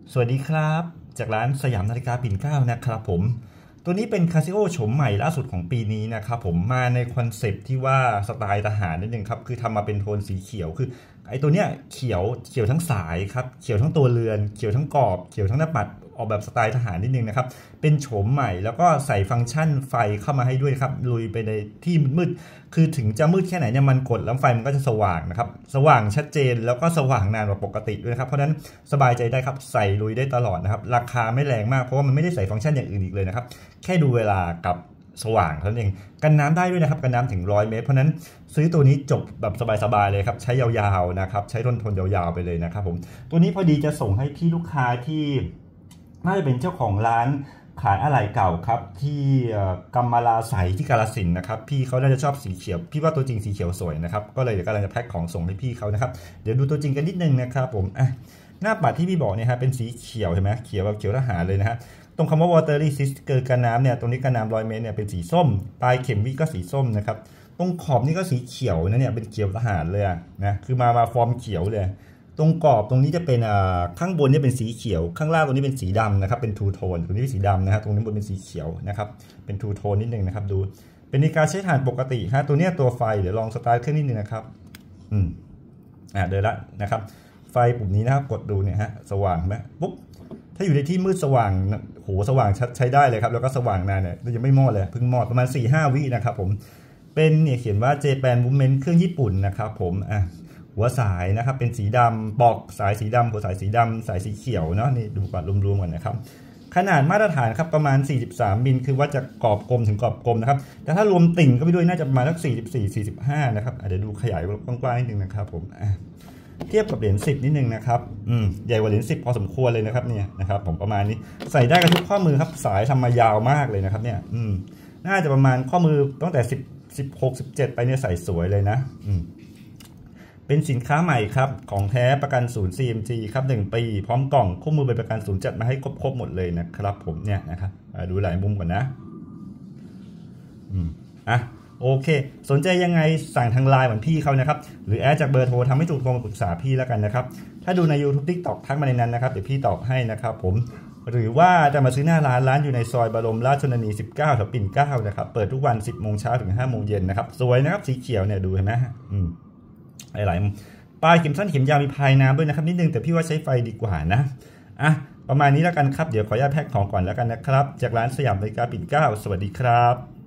สวัสดีครับจากร้านสยามนาฬิกาปิ่นเกล้านะครับผมตัวนี้เป็นคาซิโอโฉมใหม่ล่าสุดของปีนี้นะครับผมมาในคอนเซปต์ที่ว่าสไตล์ทหารนิดนึงครับคือทำมาเป็นโทนสีเขียวคือไอ้ตัวเนี้ยเขียวทั้งสายครับเขียวทั้งตัวเรือนเขียวทั้งกรอบเขียวทั้งหน้าปัดออกแบบสไตล์ทหารนิดนึงนะครับเป็นโฉมใหม่แล้วก็ใส่ฟังก์ชันไฟเข้ามาให้ด้วยครับลุยไปในที่มืดคือถึงจะมืดแค่ไหนเนี่ยมันกดแล้วไฟมันก็จะสว่างนะครับสว่างชัดเจนแล้วก็สว่างนานกว่าปกติด้วยครับเพราะนั้นสบายใจได้ครับใส่ลุยได้ตลอดนะครับราคาไม่แรงมากเพราะว่ามันไม่ได้ใส่ฟังก์ชันอย่างอื่นอีกเลยนะครับแค่ดูเวลากับสว่างเท่านั้นเองกันน้ำได้ด้วยนะครับกันน้ำถึง100 เมตรเพราะนั้นซื้อตัวนี้จบแบบสบายๆเลยครับใช้ยาวๆนะครับใช้ทนยาวๆไปเลยนะครับผมตัวนี้พอดีจะส่งให้พี่ลูกค้าที่น่าจะเป็นเจ้าของร้านขายอะไหล่เก่าครับที่กัมมาลาใสที่กาฬสินธุ์นะครับพี่เขาน่าจะชอบสีเขียวพี่ว่าตัวจริงสีเขียวสวยนะครับก็เลยเดี๋ยวกำลังจะแพ็คของส่งให้พี่เขานะครับเดี๋ยวดูตัวจริงกันนิดนึงนะครับผมหน้าปัดที่พี่บอกเนี่ยฮะเป็นสีเขียวเห็นไหมเขียวแบบเขียวทหารเลยนะฮะตรงคำว่า water resist เกิดกันน้ำเนี่ยตรงนี้กันน้ำ100 เมตรเนี่ยเป็นสีส้มปลายเข็มวิก็สีส้มนะครับตรงขอบนี่ก็สีเขียวนะเนี่ยเป็นเขียวทหารเลยนะคือมาฟอร์มเขียวเลยตรงกรอบตรงนี้จะเป็นข้างบนนี่เป็นสีเขียวข้างล่างตรงนี้เป็นสีดำนะครับเป็นทูโทนตรงนี้เป็นสีดำนะฮะตรงนี้บนเป็นสีเขียวนะครับเป็นทูโทนนิดนึงนะครับดูเป็นในการใช้ถ่านปกติฮะตัวนี้ตัวไฟเดี๋ยวลองสตาร์ทเครื่องนิดนึงนะครับเดินละนะครับไฟปุ่มนี้นะครับกดดูเนี่ยฮะสว่างไหมปุ๊บถ้าอยู่ในที่มืดสว่างโหสว่างชัดใช้ได้เลยครับแล้วก็สว่างนานเนี่ยยังไม่มอดเลยเพิ่งมอดประมาณ 4-5 วินะครับผมเป็นเนี่ยเขียนว่า Japan Movement เครื่องญี่ปุ่นนะครับผมหัวสายนะครับเป็นสีดำปอกสายสีดำหัวสายสีดำสายสีเขียวเนาะนี่ดูก่อนรวมๆก่อนนะครับขนาดมาตรฐานครับประมาณ43 มิลคือว่าจะกรอบกลมถึงกรอบกลมนะครับแต่ถ้ารวมติ่งก็ไปด้วยน่าจะประมาณสัก44-45นะครับเดี๋ยวดูขยายกว้างๆนิดนึงนะครับผมเทียบกับเหรียญ10นิดนึงนะครับใหญ่กว่าเหรียญ10พอสมควรเลยนะครับเนี่ยนะครับผมประมาณนี้ใส่ได้กับทุกข้อมือครับสายทำมายาวมากเลยนะครับเนี่ยน่าจะประมาณข้อมือตั้งแต่16-17ไปเนี่ยใส่สวยเลยนะเป็นสินค้าใหม่ครับของแท้ประกันศูนย์ CMG ครับ1 ปีพร้อมกล่องคู่มือใบประกันศูนย์จัดมาให้ครบหมดเลยนะครับผมเนี่ยนะครับดูหลายมุมก่อนนะโอเคสนใจยังไงสั่งทางไลน์เหมือนพี่เขานะครับหรือแอดจากเบอร์โทรทำให้ถูกโทรมาปรึกษาพี่แล้วกันนะครับถ้าดูใน YouTube TikTok ทักมาในนั้นนะครับเดี๋ยวพี่ตอบให้นะครับผมหรือว่าจะมาซื้อหน้าร้านอยู่ในซอยบรมราชชนนี19แถวปิ่นเกล้านะครับเปิดทุกวัน 10 โมงเช้าถึง 5 โมงเย็นนะครับสวยนะครับสีเขียวเนี่ยดูเห็นไหมหลายปลายเข็มสั้นเข็มยาวมีพายน้ำด้วยนะครับนิดนึงแต่พี่ว่าใช้ไฟดีกว่านะประมาณนี้แล้วกันครับเดี๋ยวขออนุญาตแพ็คของก่อนแล้วกันนะครับจากร้านสยามนาฬิกาปิ่นเกล้าสวัสดีครับ